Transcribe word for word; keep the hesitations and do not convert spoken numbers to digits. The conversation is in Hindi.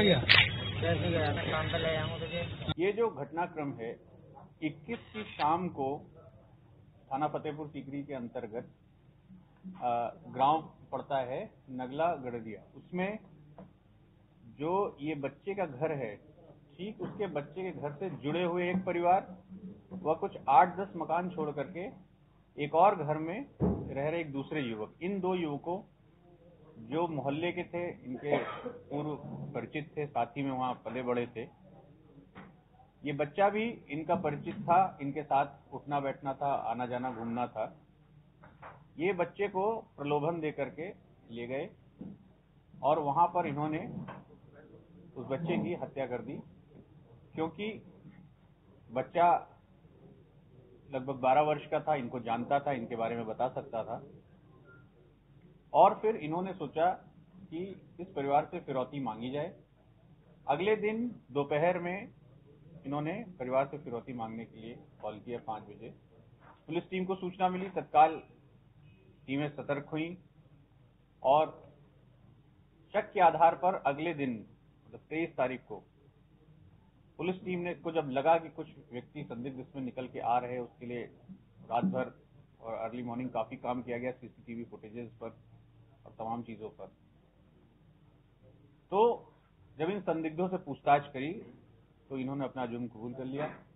क्या गया? कैसे गया था काम पे ले जाऊंगा तुझे। ये जो घटनाक्रम है इक्कीस की शाम को थाना फतेहपुर सीकरी के अंतर्गत गांव पड़ता है नगला गड़रिया, उसमें जो ये बच्चे का घर है ठीक उसके बच्चे के घर से जुड़े हुए एक परिवार व कुछ आठ दस मकान छोड़ करके एक और घर में रह रहे एक दूसरे युवक, इन दो युवकों जो मोहल्ले के थे, इनके पूर्व परिचित थे, साथी में वहां पले बड़े थे। ये बच्चा भी इनका परिचित था, इनके साथ उठना बैठना था, आना जाना घूमना था। ये बच्चे को प्रलोभन दे करके ले गए और वहां पर इन्होंने उस बच्चे की हत्या कर दी, क्योंकि बच्चा लगभग बारह वर्ष का था, इनको जानता था, इनके बारे में बता सकता था। और फिर इन्होंने सोचा कि इस परिवार से फिरौती मांगी जाए। अगले दिन दोपहर में इन्होंने परिवार से फिरौती मांगने के लिए कॉल किया पांच बजे। पुलिस टीम को सूचना मिली, तत्काल टीमें सतर्क हुई और शक के आधार पर अगले दिन मतलब तेईस तारीख को पुलिस टीम ने को जब लगा कि कुछ व्यक्ति संदिग्ध इसमें निकल के आ रहे हैं, उसके लिए रात भर और अर्ली मॉर्निंग काफी काम किया गया सीसीटीवी फुटेजेस पर और तमाम चीजों पर। तो जब इन संदिग्धों से पूछताछ करी तो इन्होंने अपना जुर्म कबूल कर लिया।